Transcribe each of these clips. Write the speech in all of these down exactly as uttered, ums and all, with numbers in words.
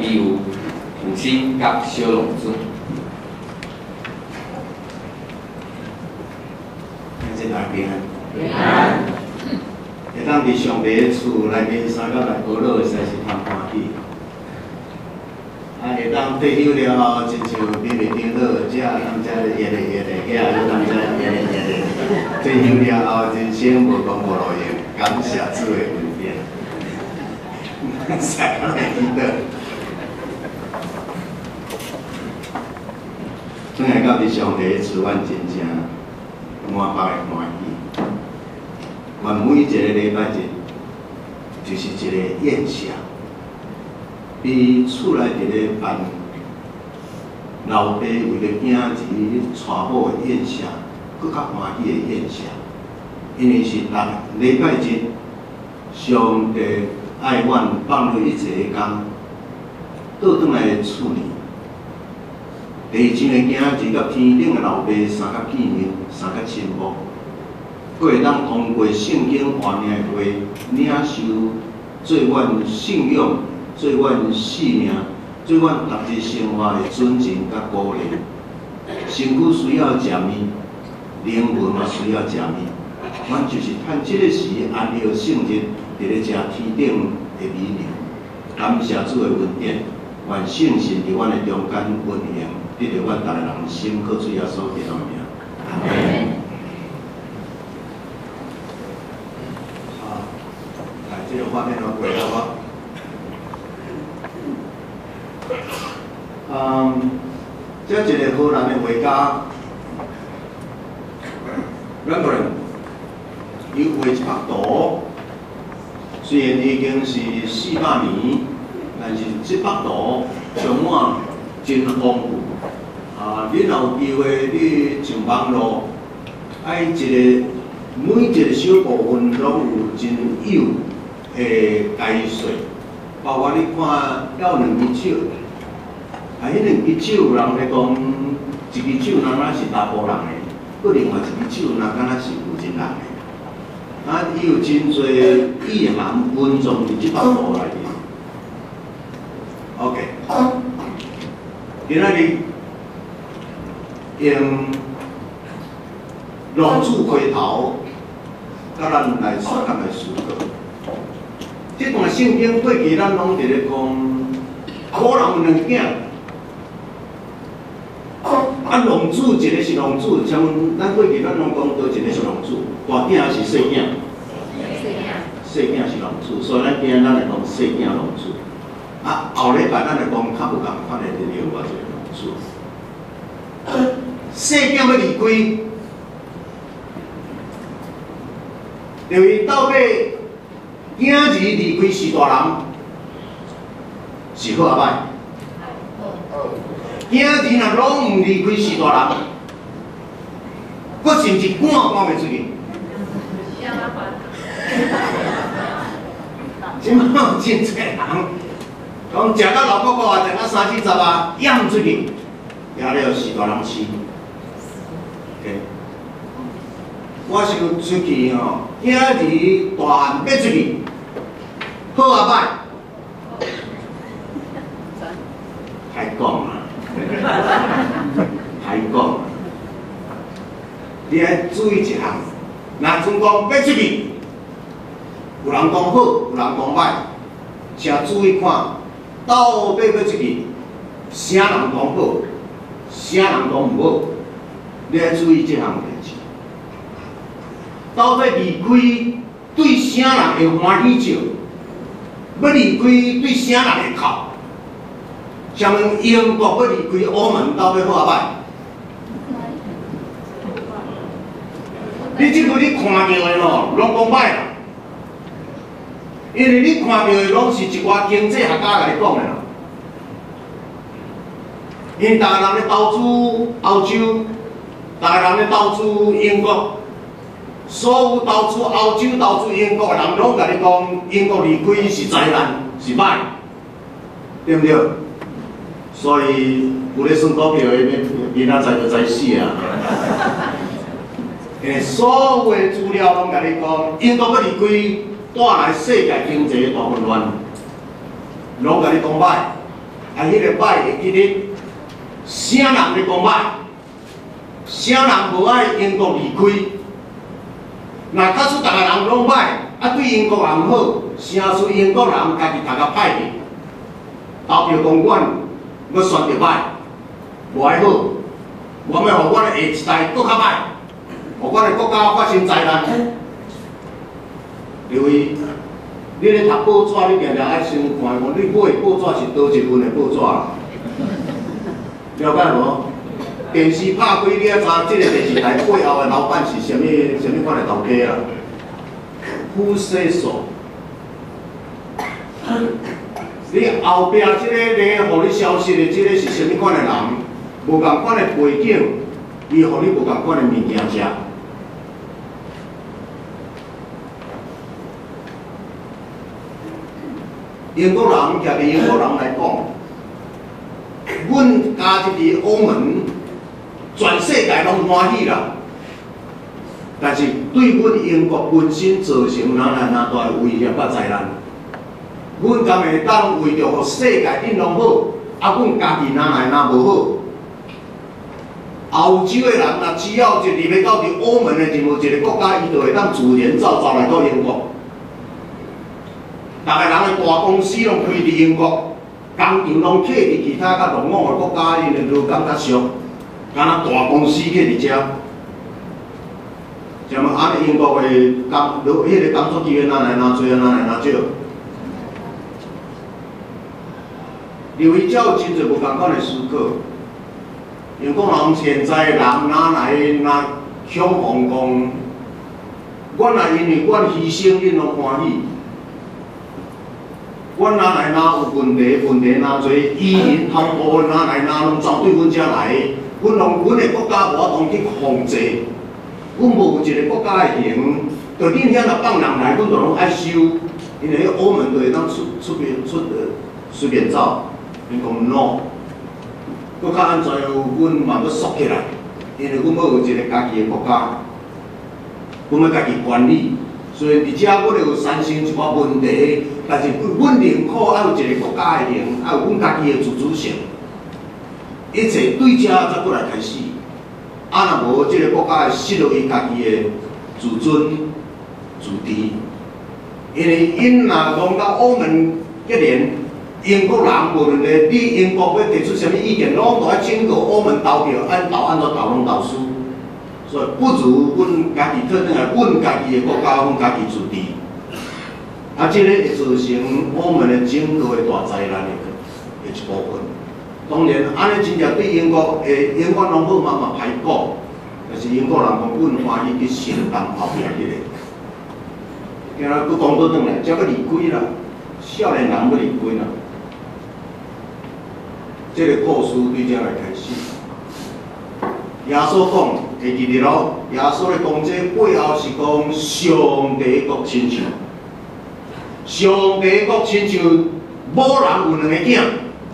必有父亲甲小龙子。 这大平安。 平安。 会当伫上帝的厝内面三角来娱乐，实在是通欢喜。啊，会当退休了后，亲像美美顶乐，这咱遮热热热热，遐咱遮热热热热。退休了后，人生无讲无路用，感谢主的恩典。三角来娱乐。转来到伫上帝的厝，阮真正满腹的欢喜。阮每一个礼拜日，就是一个宴席。比厝内一个办老爸为了囝儿娶某的宴席，搁较欢喜的宴席，因为是逐礼拜日，上帝爱阮放落一切的工，倒转来的厝里。第二前的囝儿甲天顶的老爸三角见面，三角亲睦，佫会当通过圣经换命的话，领受做阮信仰。做阮性命，做阮逐日生活的准证甲鼓励。身躯需要食物，灵魂嘛需要食物。阮就是趁即个时安息圣日，伫咧食天顶的美味。感谢主的恩典，愿圣神伫阮的中间运行，得到阮逐个人心靠主耶稣基督的名。阿门。好，来，这个画面我过好不？嗯，这一个荷兰的画家 Rembrandt， 伊画一幅图，虽然已经是四百年，但是这幅图充满真丰富。啊，你若有机会你上网络，爱一个每一个小部分拢有真有诶解说，包括你看了两只手。啊，迄两只手有人咧讲，一只手若若是查甫人的，搁另外一只手若敢若是有钱人的。啊，伊有真侪意涵蕴藏伫即幅图内面。OK， 今仔日用龙柱回头，甲咱来稍微来思考。即段圣经过去咱拢伫咧讲，可能有两囝。啊，龙珠一个是龙珠，像咱过去咱拢讲倒一个是龙珠，大囝还是细囝？细囝是龙珠，所以咱今日咱来讲细囝龙珠。啊，后礼拜咱来讲较不共款的另外一个龙珠。细囝要离开，就是到底囝儿离开是大人，是好啊歹？囝儿若拢唔离开是大人，佫甚至赶赶袂出去。即摆有真侪人讲食到老骨骨啊，食到三四十啊，养出去，也了是大人饲。OK， 我想出去吼，囝儿大汉要出去，好啊歹？还讲啊？还讲，你爱注意一项，若像讲要出去，有人讲好，有人讲歹，请注意看，到底要出去，啥人讲好，啥人讲唔好，你爱注意这项代志。到底离开对啥人会欢喜笑，要离开对啥人会哭？像英国要离开欧盟，到底好啊歹？你即个你看到的咯，拢讲歹啦，因为你看到的拢是一寡经济学家甲你讲的啦。因逐个人咧投资欧洲，逐个人咧投资英国，所有投资欧洲、投资英国的人拢甲你讲，英国离开是灾难，是歹，对不对？所以有咧算股票的，明仔载就知死啊！诶，所有的资料拢甲你讲，英国要离开，带来世界经济的大混乱，拢甲你讲歹。 啊，迄个歹会记得啥人咧讲歹，啥人无爱英国离开。若假使逐个人拢歹，啊对英国人好，啥事英国人家己大家歹去，投票公馆要选着歹，无爱好，我们互阮的下一代搁较歹，互阮的国家发生灾难。因为你咧读报纸，你定定爱先看讲，你买的报纸是倒一份的报纸啦，了解无？电视拍开，你才知即个电视台背后的老板是啥物啥物款的头家啦。Who say so？ 你后壁即个咧，互你消息的即个是啥物款的人？无共款的背景，伊互你无共款的物件食。英国人，徛伫英国人来讲，阮家即伫欧盟，全世界拢欢喜啦。但是对阮英国本身造成哪哪哪大威胁甲灾难，阮敢会当为着互世界恁拢好，啊，阮家己哪来哪无好？欧洲的人若只要一入要到伫欧盟的任何一个国家，伊就会当自然造造来到英国。逐个人的大公司拢开伫英国，工厂拢客伫其他较落伍的国家，因为都感觉俗，敢若大公司客伫遮。像安尼英国的工，落迄个工作机会哪来哪多，哪来哪少？因为遮有真侪无共款的思考。英国人现在人哪来哪向往讲，阮若因为阮牺牲，恁拢欢喜。阮哪来哪有问题？问题哪多？移民通报哪来哪拢走对阮遮来，阮拢阮的国家无法通去控制。阮无有一个国家的行，就恁遐若放人来，阮就拢爱收，因为欧盟就会当出出面出呃随便走，因讲 no。搁较安怎样？阮嘛要缩起来，因为阮要有一个家己的国家，阮要家己管理。所以伫遮，阮有产生一寡问题，但是阮认可爱有一个国家的行，爱有阮家己的自主性。一切对遮才过来开始。啊，若无即个国家会失落伊家己的自尊、自治，因为因若讲到欧盟一年，英国人无论咧，你英国要提出啥物意见，拢都爱经过欧盟投票，按投按怎投拢投输，所以不如阮家己特定来，阮家己的国家，阮家己自治。啊，即、这个会造成欧盟的整个的大灾难的的一部分。当然，安尼真正对英国诶，英国拢好嘛嘛歹讲，但是英国人讲，阮欢喜去承担后壁迄个。今仔佫讲倒转来，才佫离开啦，少年人佫离开啦。这个故事对遮来开始。耶稣讲，会记得咯？耶稣咧讲，这背后是讲上帝国亲像，上帝国亲像某人有两个囝。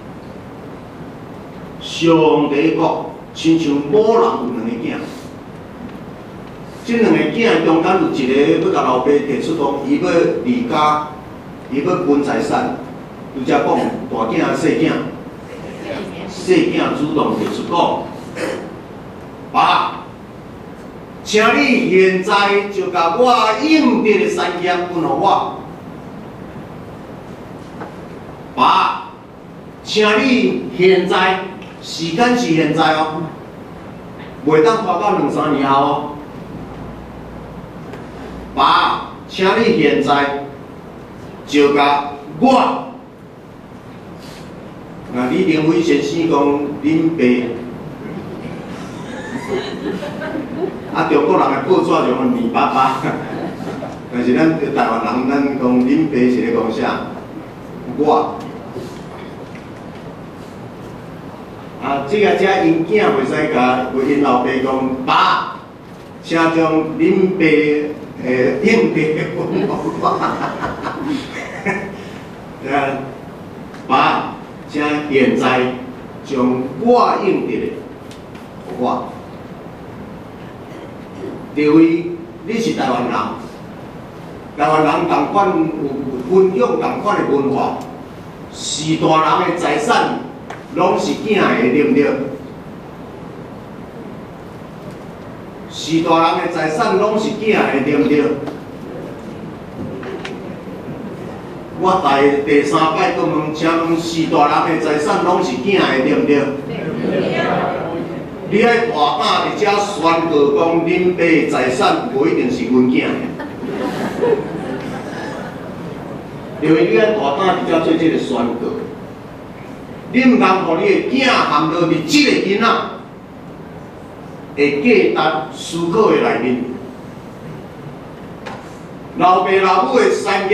上帝国亲像某人有两个囝，即两个囝中间有一个要甲老爸提出讲，伊要离家，伊要分财产。拄则讲大囝细囝，细囝主动提出讲，爸，请你现在就甲我应得的产业分互我。爸，请你现在。时间是现在哦，袂当拖到两三年后哦。爸，请你现在就甲我，那李登辉先生讲恁爸，啊中国人的报纸就讲二八八，但是咱台湾人咱讲恁爸是咧讲啥？我。啊，即个只因囝袂使甲为因老爸讲，爸，请将恁爸诶应得分互我。啊，爸，请现在将我应得的互我。因为你是台湾人，台湾人同款有分享同款的文化，是大人的财产。 拢是囝的，对毋对？是大人的财产拢是囝的，对毋对？我第第三摆搁问，请问是大人的财产拢是囝的，对毋对？你爱大胆伫遮宣告讲，恁爸的财产无一定是阮囝的，因为你爱大胆伫遮做这个宣告。你毋通互你的囝含落伫即个囡仔的价值思考的内面。老爸老母的产业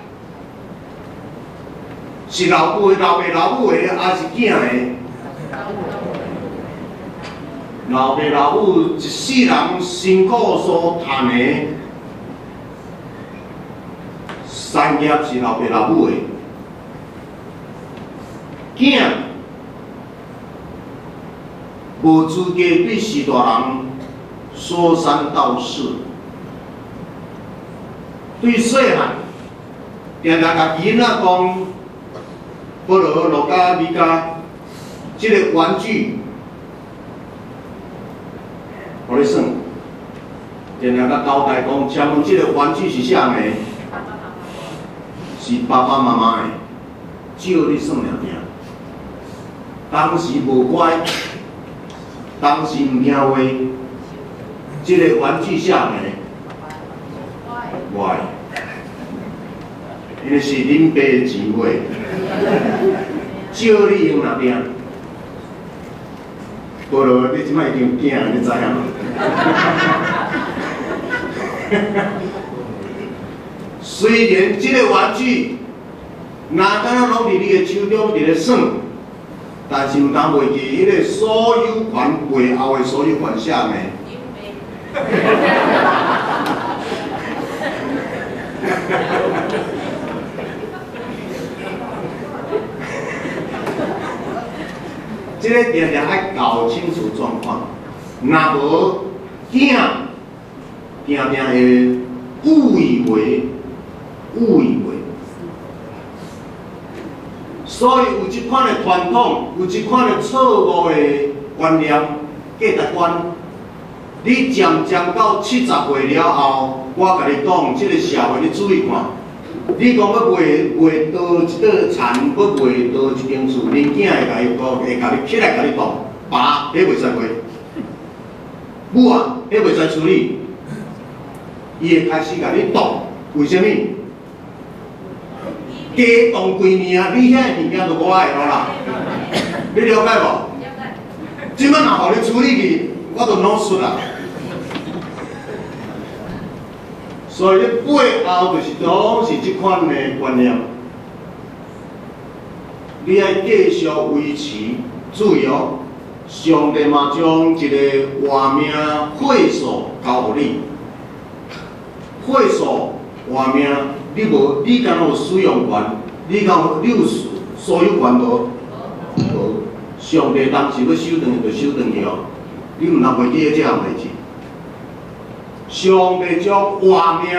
是老母的、老爸老母的，还是囝的？老爸老母一世人辛苦所赚的产业是老爸老母的。囝无资格对士大人说三道四，对细汉定定甲囡仔讲，保罗、罗加、米加，即个玩具，互你算，定定甲交代讲，请问即个玩具是谁的？是爸爸妈妈的，照你算了定。当时无乖，当时毋听话，即个玩具谁的？我的，因为是恁爸的钱买，照你用哪定？无咯，你即摆已经惊，你知影吗？虽然即个玩具，若敢若拢伫你的手中伫咧耍。但是毋通袂记，迄个所有权背后的所有权谁的？这个定定爱搞清楚状况，若无囝定定会误以为误以为。所以有即款的传统，有即款的错误的观念、价值观，你渐渐到七十岁了后，我甲你讲，即、这个社会你注意看，你讲要卖卖倒一倒田，要卖倒一间厝，恁囝会甲你讲，会甲你起来甲你讲，爸，迄袂使卖，母啊，迄袂使处理，伊会开始甲你讲，为虾米？加动几年啊！你遐物件都无爱咯啦，你了解无？了解。即摆若互你处理去，我都弄出啦。所以背后就是拢是即款的观念，你爱继续维持。注意哦，上帝嘛将一个活命会所交互你，会所活命。你无，你敢有使用权？你敢有，你有所有权无？无。上帝当时要收转去就收转去哦，你毋通袂记这项代志。上帝将活命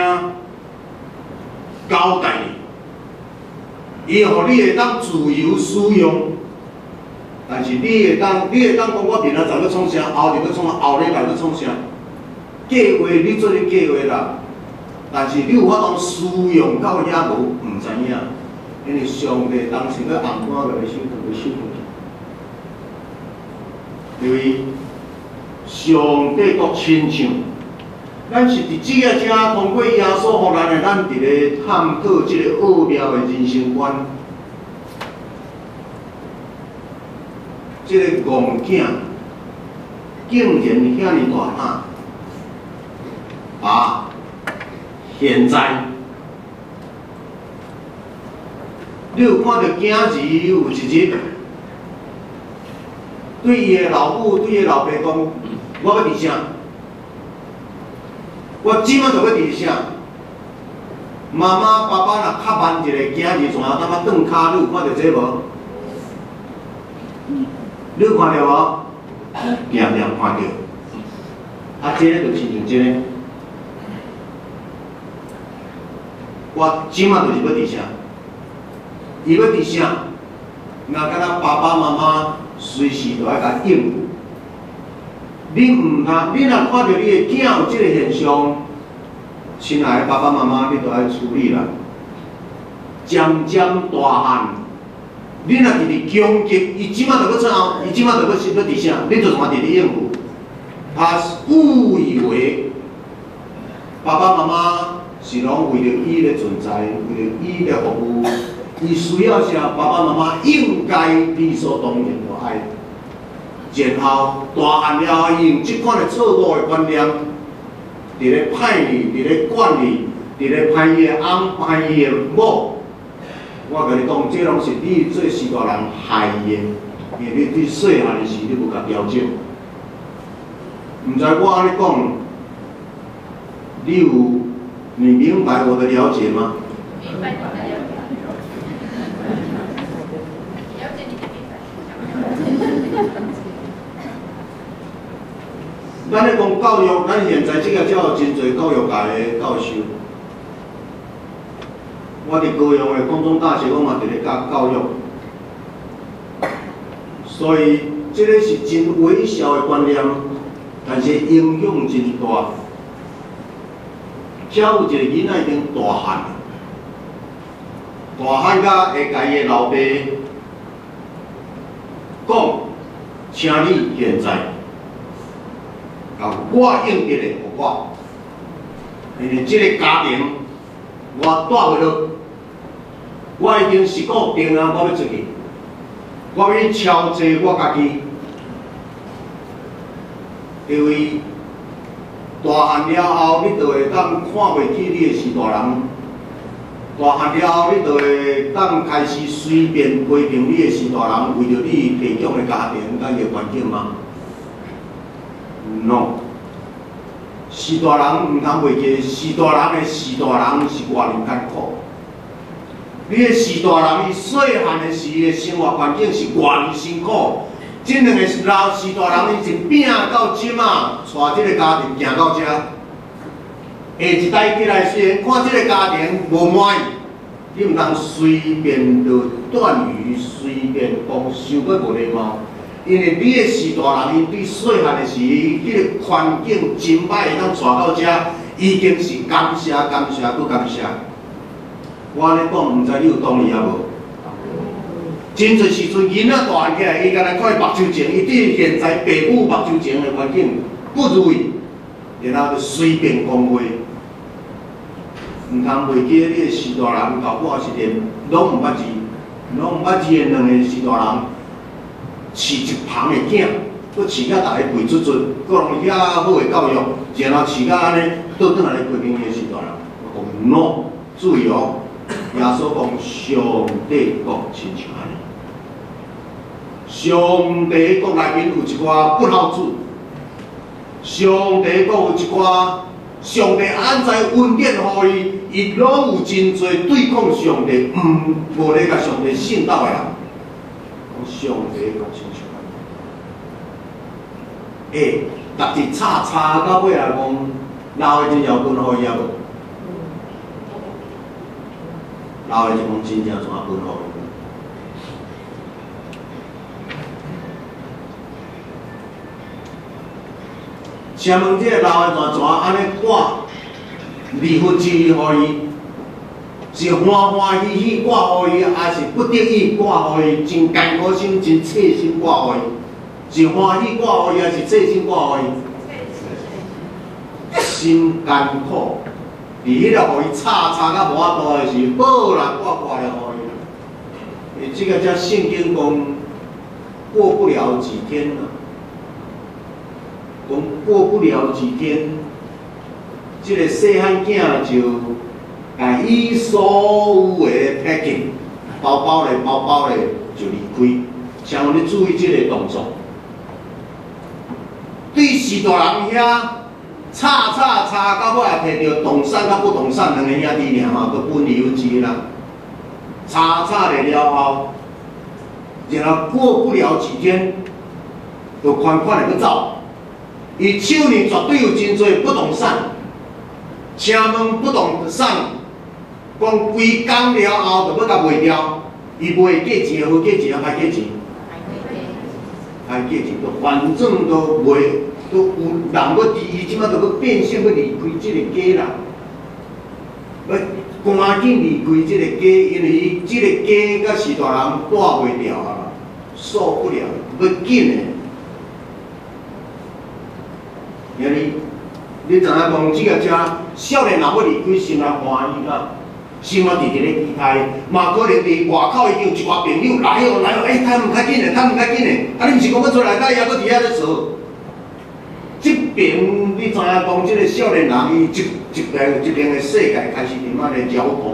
交代你，伊互你会当自由使用，但是你会当，你会当讲我明仔载要创啥，后日要创，后礼拜要创啥，计划你做你计划啦。但是你有法当使用到遐无，毋知影，因为上帝当时要红官来收，就要收去。因为上帝国亲像，咱是伫即个遮通过耶稣互咱的，咱伫咧探讨即个奥妙的人生观，即、这个戆囝竟然遐尼大汉，爸。现在，你有看到囝儿有一日，对伊的老母、对伊老爸讲：“我要伫啥？我即摆就要伫啥？”妈妈、爸爸若较慢一个，囝儿从后当啊转骹，你有看到这无？你有看到无？掂掂看到。啊，这个就亲像这个。我即马就是要伫啥？伊要伫啥？ 那敢若爸爸妈妈随时都爱甲应付。你毋通，你若看到你的囝有即个现象，亲爱的爸爸妈妈，你都爱处理啦。渐渐大汉，你若直直攻击，伊即马就要创，伊即马就要是要伫啥？你就全直直应付。他误以为爸爸妈妈是拢为着伊的存在，为着伊的服务，伊需要啥？爸爸妈妈应该理所当然就爱。然后大汉了后，伊用即款的错误的观念，伫咧派你，伫咧管你，伫咧派伊的翁，派伊的某。我甲你讲，这拢是你做时大人害伊的，因为你对细汉的时你无甲调整。毋知我安尼讲，你有你明白我的了解吗？ 明白，了解。了解你的明白。 咱咧讲教育，咱现在即个才有真侪教育界的教授。我伫高雄的高中大学，我嘛伫咧教教育，所以这个是真微小的观念，但是影响真大。才有一个囡仔已经大汉，大汉甲会甲伊的老爸讲，请你现在。啊！我应得的，互我，因为即个家庭我带袂落，我已经是固定啊，我要出去，我要超车我家己，因为大汉了后，你就会当看袂起你的是大人；大汉了后，你就会当开始随便批评你的是大人，为着你提供的家庭甲伊的环境嘛。no， 是大人毋通袂记，是大人的是大人是偌尔艰苦。你的是大人，伊细汉的时的生活环境是偌尔辛苦。这两个老是大人，伊是拼到即马，带即个家庭行到遮。下一代起来，虽然看即个家庭无满意，你毋通随便就断语，随便讲伤过无礼貌。因为你的是大人，伊对细汉的时，迄个环境真歹，会当带到遮，已经是感谢、感谢、搁感谢。我安尼讲，毋知你有同意啊无？真侪时阵，囡仔大汉起来，伊敢若看伊目睭前，伊对现在爸母目睭前的环境不如意，然后就随便讲话，毋通袂记你的是大人，到我是连拢毋捌字，拢毋捌字的两个是大人。饲一旁的囝，佫饲甲大家背出出，佫拢遐好的教育，然后饲甲安尼，倒转来咧批评伊是大人。我讲 no， 注意哦，耶稣讲上帝国亲像安尼，上帝国内面有一寡不孝子，上帝国有一寡上帝安在恩典予伊，伊拢有真侪对抗上帝，毋无咧甲上帝信道的人。上帝国亲像安尼，诶，逐日吵吵到尾来讲，老的真要分互伊啊无？老的就讲真正怎分互伊？请问这个老的怎怎安尼挂离婚契约互伊？是欢欢喜喜挂互伊，还是不得已挂互伊？真艰苦心、真切心挂互伊？是欢喜挂互伊，还是切心挂互伊？心艰苦，伫迄个互伊吵吵甲无法度的时，好啦，我挂了互伊。诶，这个叫圣经讲，过不了几天啊，讲过不了几天，这个细汉囝就。甲伊所有的 packing 包包咧，包包咧就离开。请问你注意这个动作，对是大人遐吵吵吵到尾也摕到动产甲不动产两个兄弟尔嘛，佮分离婚契啦。吵吵了了后，然后过不了几天，就款款的去走。伊手里绝对有真侪不动产，请问不动产。讲规工了后就要甲卖掉， 伊卖价钱好，价钱啊，歹价钱，歹价钱，都反正都卖，都有人要伫伊即摆都要变性要离开即个家啦，要赶紧离开即个家，因为伊即个家甲士大人带袂掉啊，受不了，要紧的。因为你知影讲，即个遮少年人要离开，心内欢喜啦。心啊，直直咧期待，嘛可能伫外口已经有一寡朋友来哦来哦，哎，他们较紧嘞，他们较紧嘞，啊，你毋是讲要出来，咱还搁伫遐咧坐。即边你知影讲，即个少年人伊一一边一边的世界开始慢慢咧搅动，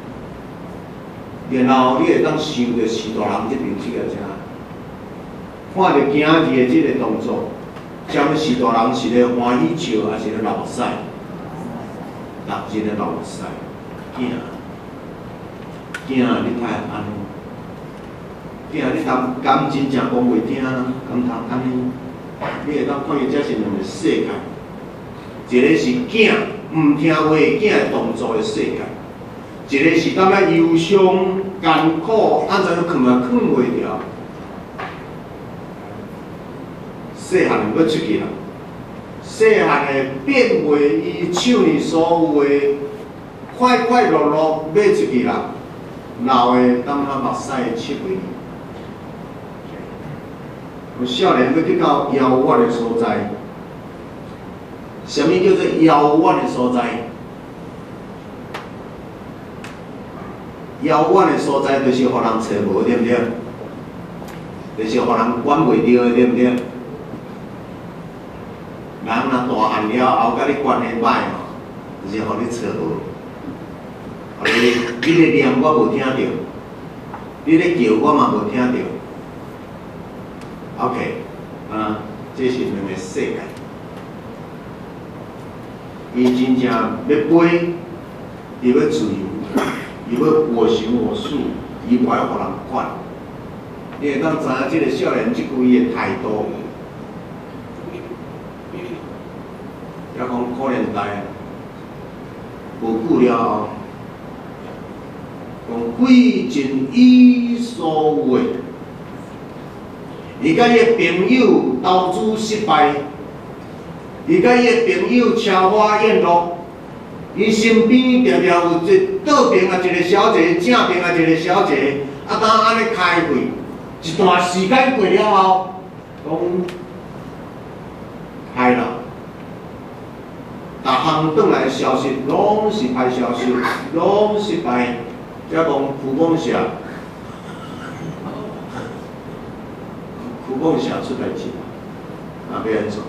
然后你会当想着士大人即边即个遮，看着囝儿的即个动作，将士大人是咧欢喜笑，还是咧流屎？逐日咧流屎，囝。囝，你太安尼，囝，你敢敢真正讲袂听，敢通安尼？你会当看见这是两个世界，一个是囝毋听话囝会动作的世界，一个是感觉忧伤、艰苦，安怎样困也困袂掉。细汉要出去啦，细汉的变化，伊手里所有的快快乐乐要出去啦。老的当他目屎七回，有少年要去到遥远的所在。什么叫做遥远的所在？遥远的所在就是互人找无，对不对？就是互人管袂着的，对不对？人若大汉了后，甲你关系歹吼，就是互你找无。你你咧念我无听到，你咧叫我嘛无听到。OK， 啊，这是两个世界。伊真正要飞，伊要自由，伊要我行我素，伊无爱互人管。你会当知影即个少年即句伊的态度，也讲可能在无久了后。讲费尽伊所有，伊甲伊个朋友投资失败，伊甲伊个朋友车花宴乐，伊身边常常有一倒边啊一个小姐，正边啊一个小姐，啊当安尼开会，一段时间过了后，讲开了，逐项转来消息拢是歹消息，拢失败。则讲苦梦社，苦梦社出代志，啊，要安怎？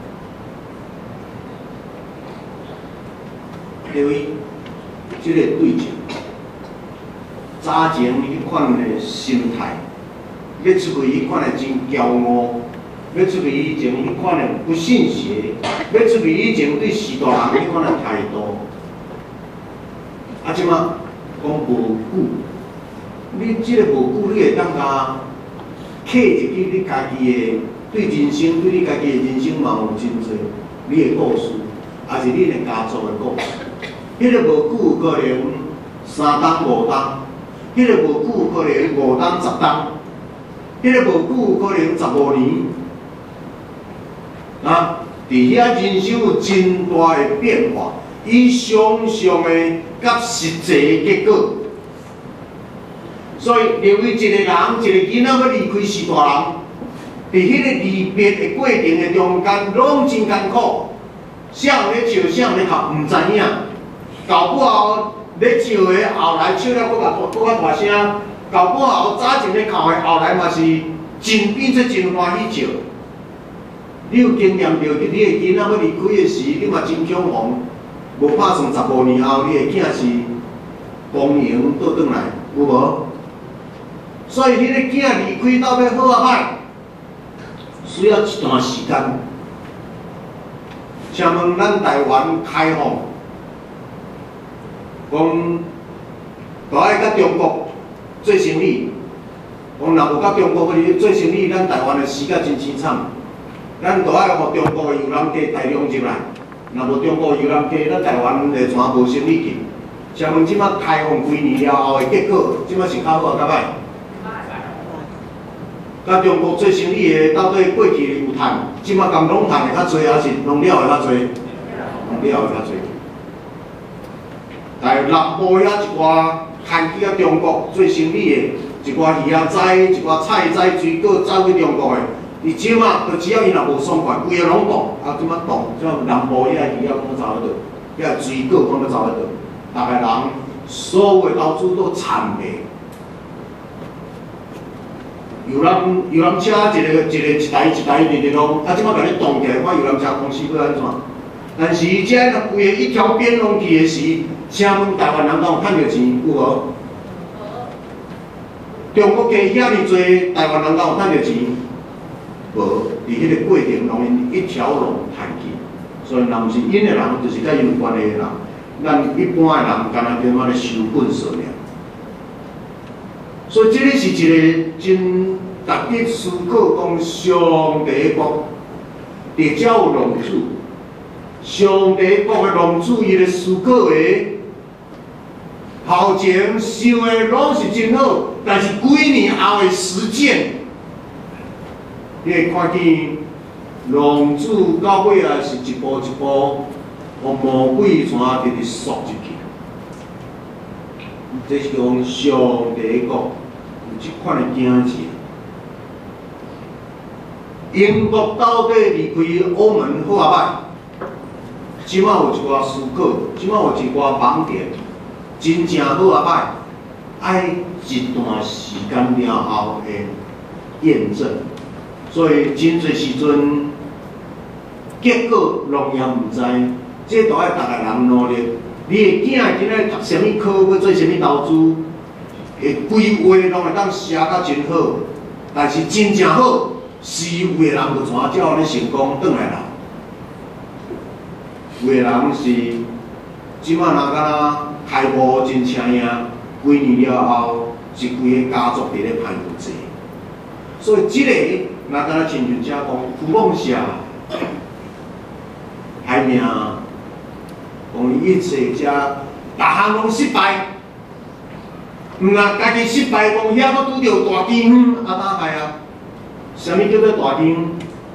因为即个对象，早前迄款的心态，要出去迄款的真骄傲，要出去以前迄款的不信邪，要出去以前对士大人迄款的态度，啊，即马。讲无久，你即个无久，你会当甲刻入去你家己的对人生，对你家己的人生嘛有真侪你的故事，也是你的家族的故事。迄个无久可能三冬五冬，迄个无久可能五冬十冬，迄个无久可能十五年。啊，伫遐人生有真大的变化。以想象的甲实际的结果，所以认为一个人、一个囡仔要离开士大人，伫迄个离别的过程的中间，拢真艰苦。啥人咧笑，啥人咧哭，毋知影。到半后咧笑的，后来笑了搁较搁较大声；到半后早前咧哭的，后来嘛是真变做真欢喜笑。你有经验到，你的囡仔要离开的时，你嘛真恐慌。无拍算十五年后，你的囝是公营倒转来，有无？所以你个囝离开到要好啊歹，需要一段时间。请问咱台湾开放，讲都爱甲中国做生意，讲若无甲中国去做生意，咱台湾的死甲真凄惨。咱都爱互中国的游览客大量入来。若无中国游览客，咱台湾会全无生意去。请问即摆开放几年了后的结果，即摆是较好较歹？ 甲中国做生意的到底过去有趁，即马共拢趁的较侪，还是拢了的较侪？拢了的较侪。但是南部遐一寡牵去啊中国做生意的，一寡鱼仔仔、一寡菜仔、水果走去中国的，伊即马就只要伊若无爽快，规个拢冻，啊即马冻，即南部遐鱼仔拢走去倒，遐水果拢要走去倒，逐个人所有的投资都惨卖。 游览游览车一个一个一台一台直直拢，啊，即摆甲你冻起来，看游览车公司要安怎？但是伊遮若规个一条边拢去的时，请问台湾人敢有趁着钱有无？中国加遐尼济，台湾人敢有趁着钱？无，伫迄个过程拢因一条龙赚去，所以若毋是因的人，就是甲因有关系的人。咱一般的人，干那点仔咧收本数尔。 所以这个是一个真值得思考，讲上帝国伫遮有浪子，上帝国的浪子伊咧思考的头前想的拢是真好，但是几年后的实践，你会看见浪子到尾啊是一步一步，互魔鬼线直直缩入去。 这是讲上帝国有即款的景致。英国到底离开欧盟好啊歹？即马有一寡思考，即马有一寡盲点，真正好啊歹？爱一段时间了后的验证，所以真侪时阵结果拢也毋知，这都爱逐个人努力。 你的囝今仔读啥物科，要做啥物投资，会规划拢会当写甲真好，但是真正好，是有的人就怎才有咧成功转来啦。有的人是即摆若敢若开幕真请赢，几年了后是规个家族伫咧攀附者。所以即、這个若敢若亲像遮讲，富梦社海命。 讲一切遮，逐项拢失败，毋若家己失败，讲遐佫拄着大金，啊哪害啊？啥物叫做大金？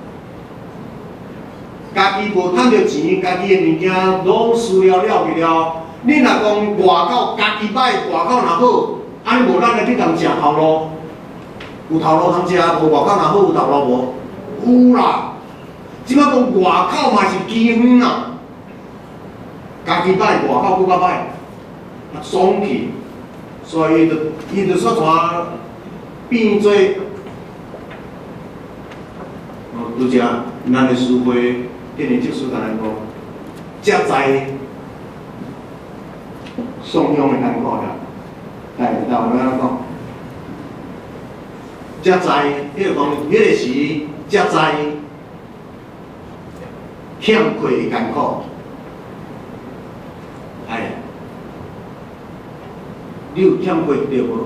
家己无趁着钱，家己的物件拢输了了去了。你若讲外口家己歹，外口若好，安尼无咱来去共食头路？有头路通食，无外口若好有头路无？有啦。即摆讲外口嘛是金啊。 家己歹，外口佫较歹，啊爽去，所以伊就伊就煞全变做，哦，拄则咱的师父建议即师甲咱讲，食在送养的艰苦啦，来，来我们安讲，食在，迄个讲，迄个时食在欠缺的艰苦。 哎，你有欠缺着无？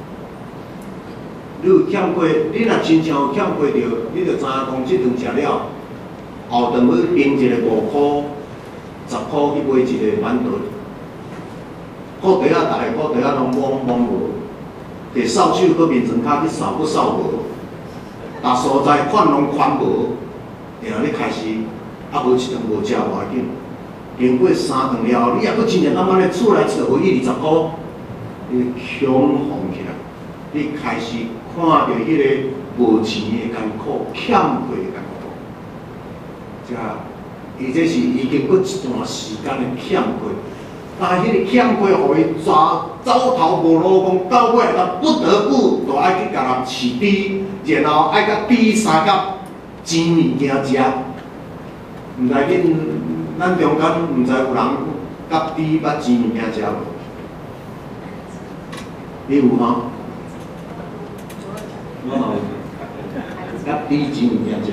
你有欠缺，你若真正有欠缺着，你着知影讲，即顿食了，后顿要冰一个五箍、十箍去买一个馒头，裤袋仔，逐个裤袋仔拢摸摸无，摕扫帚搁面床骹去扫，搁扫无，逐所在款拢款无，然后你开始啊无一顿无食无要紧。 经过三顿了后，你也搁真正慢慢咧厝内找回一二十箍，你恐慌起来，你开始看到迄个无钱的艰苦、欠缺的艰苦，这伊这是已经搁一段时间的欠缺，但迄个欠缺，互伊走走投无路，讲到尾他不得不就爱去甲人饲猪，然后爱甲猪相甲钱物件食，毋知恁。 咱中间毋知有人甲猪捌钱物件食无？你有吗？我嘛有，甲猪钱物件食。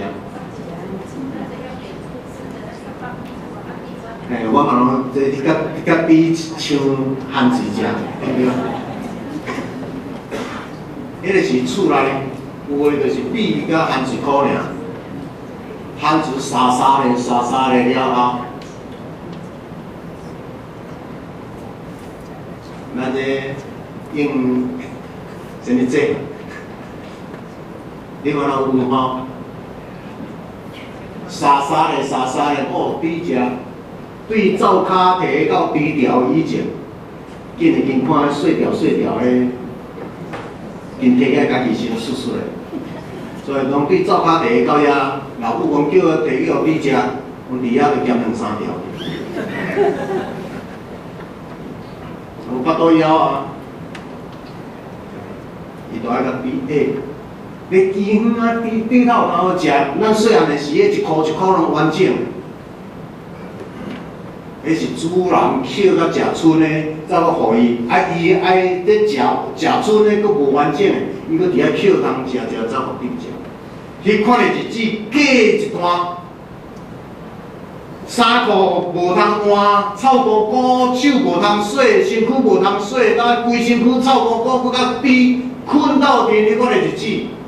嘿，我嘛拢这甲甲猪像番薯食，对无？迄个是厝内有诶，就是猪甲番薯苦尔，番薯沙沙咧，沙沙咧了后。 咱这用什么节？ 你看到有吼，沙沙的沙沙的，哦，比只对灶骹摕到低调以前，紧诶紧看细条细条诶，紧摕起来家己先试试咧。所以讲对灶骹摕到遐，老母讲叫摕去互你食，阮伫遐就减两三条。有巴肚枵啊，伊就爱甲比诶。你鸡远啊，猪猪头好食，咱细汉的时，迄一箍一箍拢完整。迄是主人捡到食剩的，再搁互伊，啊伊爱咧食食剩的，搁无完整的，伊搁伫遐捡通食食，再互你食。迄款的日子过一段，衫裤无通换，臭鼓鼓，手无通洗，身躯无通洗，搭规身躯臭鼓鼓，搁较比困斗阵迄款的日子。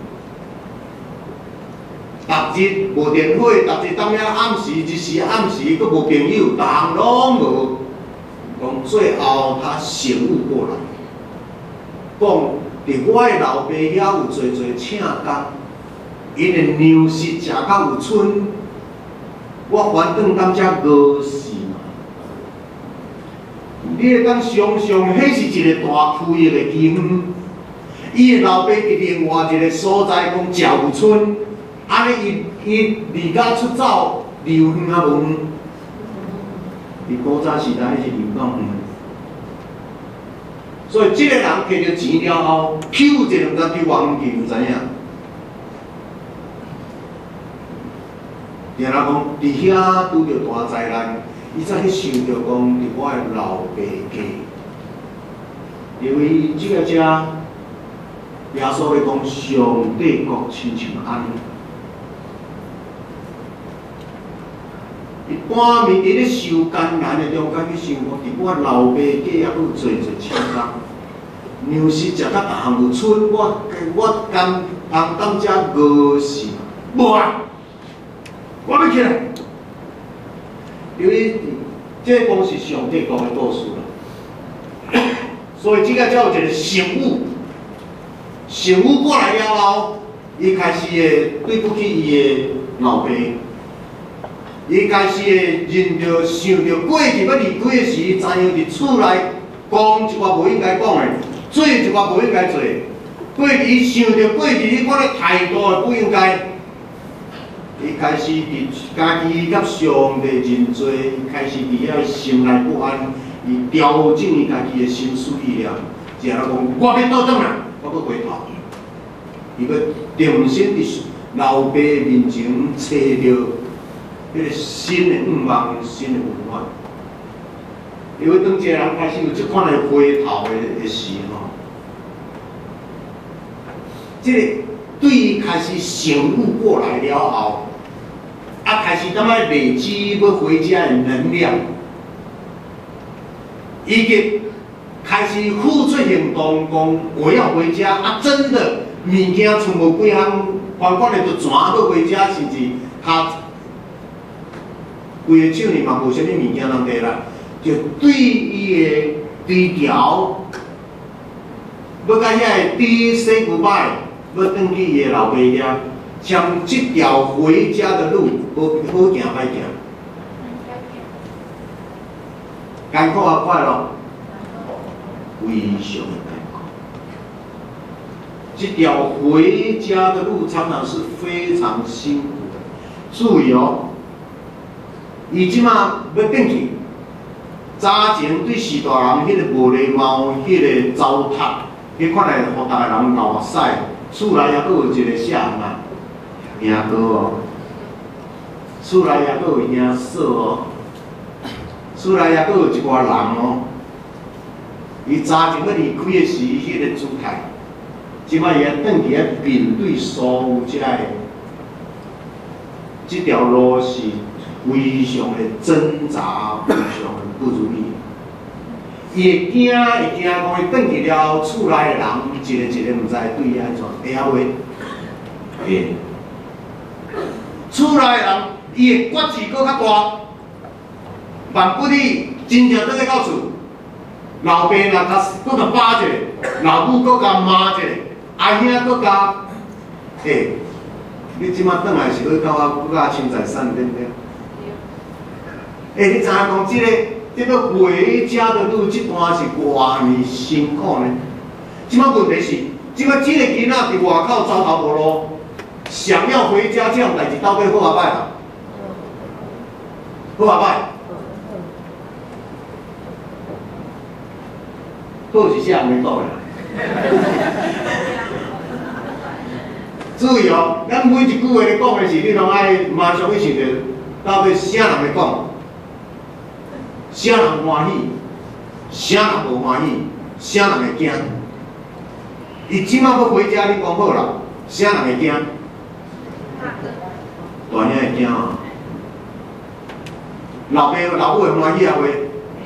逐日无电火，逐日当遐暗时、日时、暗时，阁无朋友，逐项拢无。讲最后他醒悟过来，讲伫我的老爸遐有做做请工，因的粮食食较有剩，我反正当遮饿死嘛。你会当想想，迄是一个大区域的鸡园，伊的老爸伫另外一个所在讲食有剩。安尼，伊伊离家出走，离远啊无远。伫古早时代，迄是离到远。所以，即个人摕到钱了后，捡一两十丢黄金，有知影？然后讲，伫遐拄着大灾难，伊才去想着讲，伫我的老爸家，因为即个遮，耶稣咧讲，上帝国亲像安尼。一般面伫咧受艰难的中间去生活，伫我老爸家也阁有做做请工，粮食食到逐项有剩，我我甘通当遮饿死？无啊！我要起来，因为这讲是上帝国的故事啦。所以即个才有一个醒悟，醒悟过来了后，伊开始会对不起伊的老爸。伊开始会认着、想着过去要离开的时，知影伫厝内讲一寡无应该讲的，做一寡无应该做。过去想着过去迄款的态度的不应该，伊开始伫家己甲上帝认罪，伊开始伫遐心内不安，伊调整伊家己的心思意念，然后讲我要倒转来，我要回头，伊要重新伫老爸面前找着。迄个新的愿望，新的温暖，因为当一个人开始有即款的回头的的时吼，即、这个对伊开始醒悟过来了后，啊，开始感觉累积要回家的能量，伊个开始付出行动，讲我要回家啊！真的物件剩无几项，款款的就全要回家，甚至他。规个手里嘛无啥物物件通摕啦，就对伊的低调，要甲遐个低 say goodbye， 要转去伊的老爸遐，将即条回家的路好好行歹行，艰苦啊快乐，非常的艰苦。这条回家的路常常是非常辛苦的，注意哦。伊即马要转去，早前对士大人迄个无礼貌、迄个糟蹋，迄款来互逐个人闹屎，厝内也阁有一个啥啊，兄哥哦，厝内也阁有兄嫂哦，厝内也阁有一寡人哦。伊早前要离开的时，迄个姿态，即马伊也转去咧面对所有遮个，即条路是。非常的挣扎，非常的不如意。伊会惊，会惊讲伊转去了，厝内的人一个一个毋知对伊安怎，会晓话，会。厝内的人，伊的决志搁较大。万不哩真正倒去到厝，老爸若甲搁甲巴一个，老母搁甲骂一个，阿兄搁甲，嘿， 你即马转来是要到啊，搁甲清财散对不对？哎，你知影讲即、这个这个回家的路这段是偌尼辛苦呢？即马问题是，即马即个囡仔伫外口走投无路，想要回家这样代志到底好啊歹啦？好啊歹？好是啥物讲的？注意哦，咱每一句话咧讲的是，你拢爱马上去想着到底啥人咧讲，啥人欢喜，啥人无欢喜，啥人会惊。伊即马要回家，你讲好啦，啥人会惊？大兄会惊啊！老爸老母会欢喜啊袂？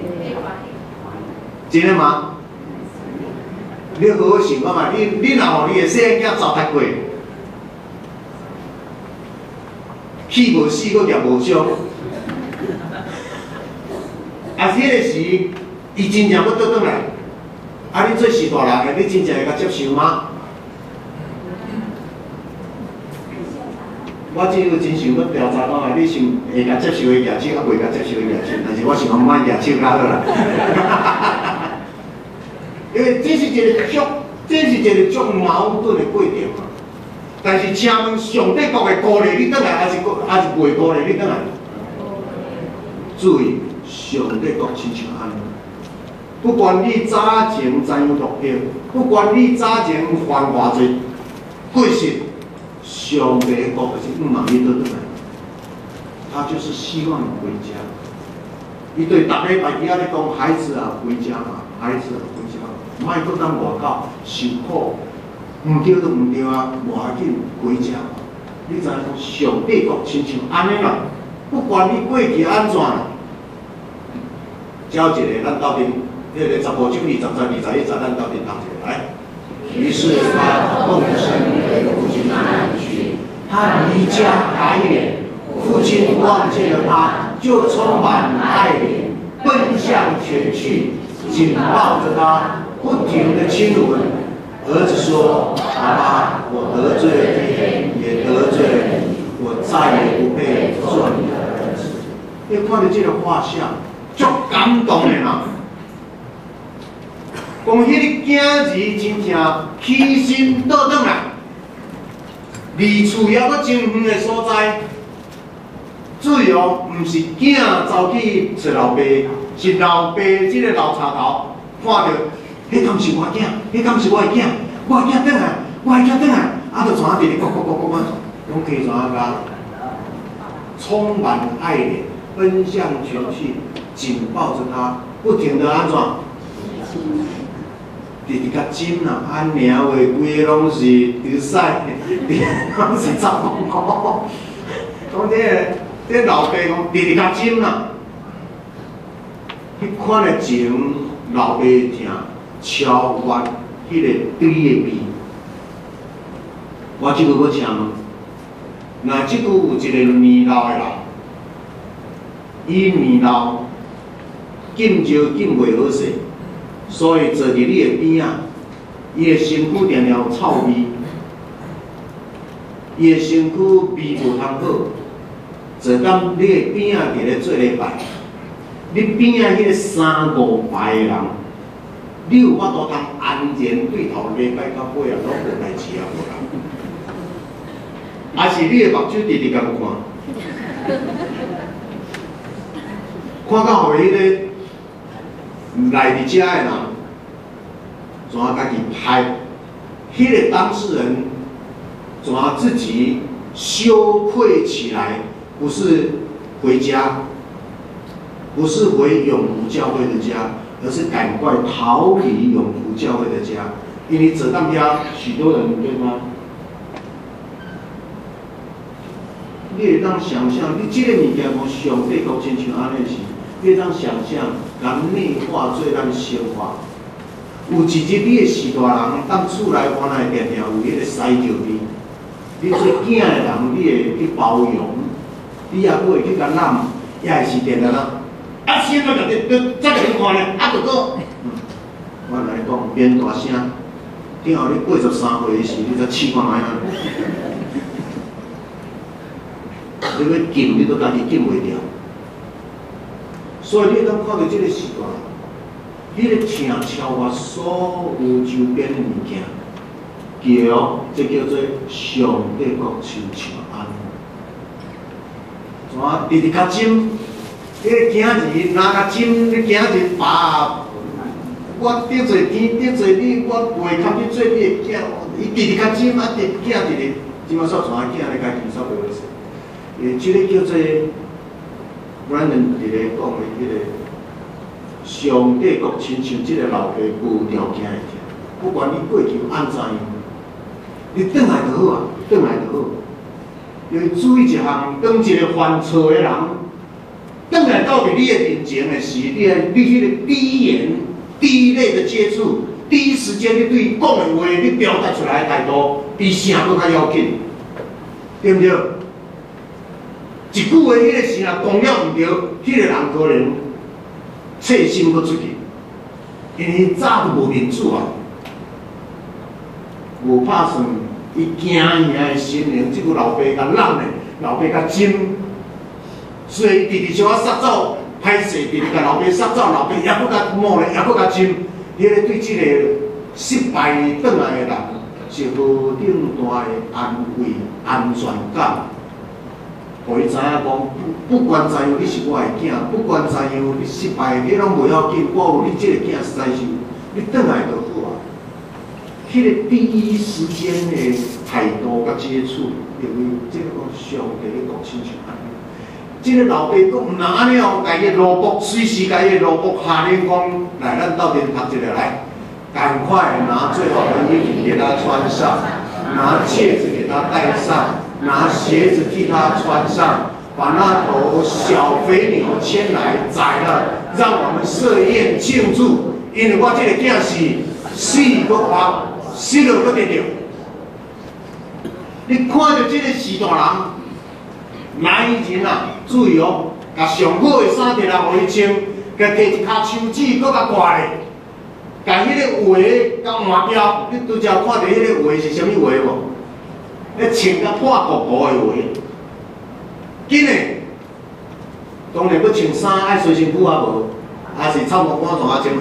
真的吗？你好好想看嘛，你你若互你的细仔囝糟蹋过，气无死，搁业无伤。啊，迄个时，伊真正要倒转来，啊，你做是大人的，你真正会甲接受吗？我只有真想要调查讲啊，你想会甲接受的举手，啊袂甲接受的举手，但是我想讲莫举手较好啦。因为这是一个足，这是一个足矛盾的过程啊。但是，请问上帝国会鼓励你转来，还是还是袂鼓励你转来？注意，上帝国亲像安尼，不管你早前怎样落魄，不管你早前犯偌济过失，上帝国就是唔望你倒转来，他就是希望你回家。伊对逐礼拜仔咧讲，孩子啊，回家嘛，孩子啊，回家。莫搁当外口受苦，唔对都唔对啊，无要紧，回家。你知影讲上帝国亲像安尼啦，不管你过去安怎啦，交一个咱斗阵，迄个十五九二十十二十一十，咱斗阵读一个来。于是他动身回父亲那里去，他离家还远，父亲望见了他，就充满爱怜，奔向前去，紧抱着他。不停的亲吻，儿子说：“爸爸，我得罪了天，也得罪了你，我再也不配做你的儿子。”你看到这个画像，足感动的啦！讲迄个囝儿真正起身倒转来，离厝还阁真远的所在。注意哦，毋是囝走去找老爸，是老爸这个老叉头看到。迄敢是我囝，迄敢是我的囝，我的囝转来，我的囝转来，啊，就怎啊直直咕咕咕咕咕，拢可以怎啊甲，充满爱怜，奔向前去，紧抱着他，不停的安怎，直直甲亲啦，安尔话规个拢是丢屎，拢是查某某，讲这个这老爸讲直直甲亲啦，迄款的情，老爸会听。超越迄个对的味，我即句要请问，若即句有一个年老的人，伊年老，禁招禁袂好势，所以坐伫你的边仔，伊的身躯定定有臭味，伊的身躯味无通好，坐到你的边仔伫咧做礼拜，你边仔迄个三五排的人。你有法度通安然对头礼拜到尾啊，拢无代志啊，无啦。还是你的目睭直直甲有看，看到互迄个来伫遮的人，怎啊家己拍？迄个当事人怎啊自己羞愧起来？不是回家，不是回永福教会的家。而是赶快逃离永福教会的家，因为这当家许多人对吗？你会当想象，你这个物件讲上帝国亲像安尼时，你会当想象，咱内化做咱生活。有一日你的是大人，当厝内原来定定有迄个使着你，你做囝的人，你会去包容，你也不会去甲揽，也会是定定啦。啊，先在内底，再来看咧，啊，就个，嗯，我来讲，变大声，顶后你八十三岁时，你才试看卖啊。 你要禁，你都家己禁袂掉。所以你当看到这个时段，你咧听超越所有周边的物件，叫这叫做上帝国亲像安。怎啊？直直较深，你今日哪较深？你今日把，我得罪天，得罪你，我袂堪去做你的囝，伊直直较深啊！直囝直直，即马煞怎啊囝咧家己煞袂好势？诶，即个叫做。咱人伫咧讲的迄个上帝国亲像即个老爸无条件的听，不管你过去安怎样，你转来就好啊，转来就好。要注意一项，当一个犯错的人，转来到伫你的面前的时，你的你迄个第一言、第一类的接触，第一时间你对伊讲的话，你表达出来的态度，比啥搁较要紧，对不对？一句话，迄个时若讲了毋对，迄个人可能彻心搁出去，因为早都无民主啊，无拍算，伊惊伊的心灵，即个老爸甲揽的，老爸甲针，所以直直想要杀走，歹势直直甲老爸杀走，老爸也搁甲摸咧，也搁甲针，迄个对即个失败转来的人，是无顶大的安慰、安全感。互伊知影讲，不不管怎样，你是我的囝；不管怎样，你失败，你拢袂要紧。我有你这个囝实在是，你转来就好啊。迄、那个第一时间的态度甲接触，因为这个讲上帝的国亲像安尼。这个老爸佫毋能安尼哦，家己萝卜随时家己萝卜下令讲，来，咱斗阵读一个来，赶快拿最好的衣服给他穿上，拿戒指给他戴上。拿鞋子替他穿上，把那头小肥牛牵来宰了，让我们设宴庆祝。因为我这个囝是死搁活，死了搁得着。你看到这个时代人，来以前啊，注意哦，甲上好的衫摕来互伊穿，甲摕一骹手指搁甲挂咧，甲迄个画甲换掉，你拄则看到迄个画是啥物画无？咧穿甲破糊糊的话，紧诶，当然要穿衫爱随身裤啊无，还是臭毛干怎啊穿？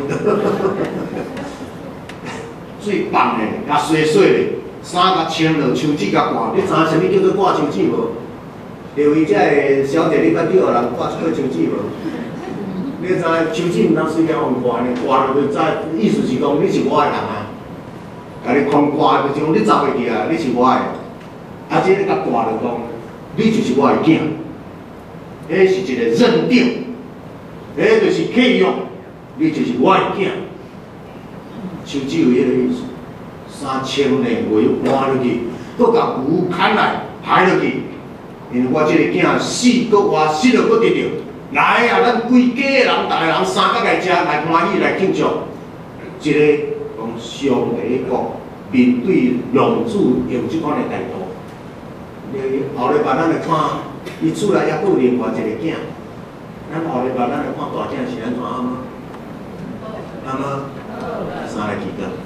最棒诶，甲洗洗咧，衫甲穿落，手指甲挂，你知影啥物叫做挂手指无？刘伊遮个小姐，你捌钓人挂过手指无？你知手指毋通随便互挂呢，挂落就知，意思是讲你是我诶人啊，甲你空挂就像你走袂去啊，你是我诶。啊，这个甲挂就讲，你就是我的囝，迄是一个认定，迄就是契约，你就是我的囝。手指有迄个意思，三千年话换落去，搁甲牛砍来害落去，因为我这个囝死搁活，死了搁得着。来啊，咱规家的人，逐个人三角来食，来欢喜来庆祝，一个讲上帝国面对龙主用即款的态度。后礼拜咱来看，伊厝内还佫有另外一个囝，咱后礼拜咱来看大囝是安怎啊吗？啊吗？三个祈祷。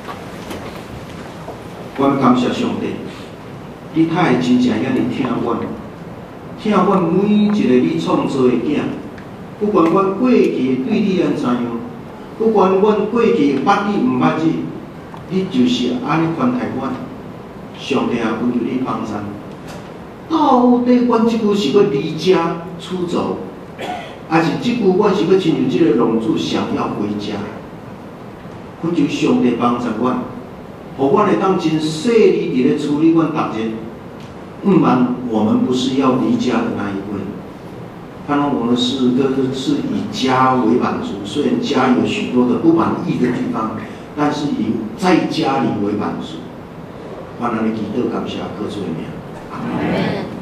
阮感谢上帝，你太真正遐尼疼阮，疼阮每一个你创造的囝，不管阮过去对你安怎样，不管阮过去捌你毋捌你，你就是安尼款待阮。上帝啊，恳求你帮咱。到底阮即句是要离家出走，还是即句阮是要亲像即个龙主想要回家？恳求上帝帮助阮，互阮会当真细腻地咧处理阮逐日。唔然，我们不是要离家的那一位。当然，我们是个是以家为满足，虽然家有许多的不满意的地方，但是以在家里为满足。我那里祈祷感谢各位的名。阿门。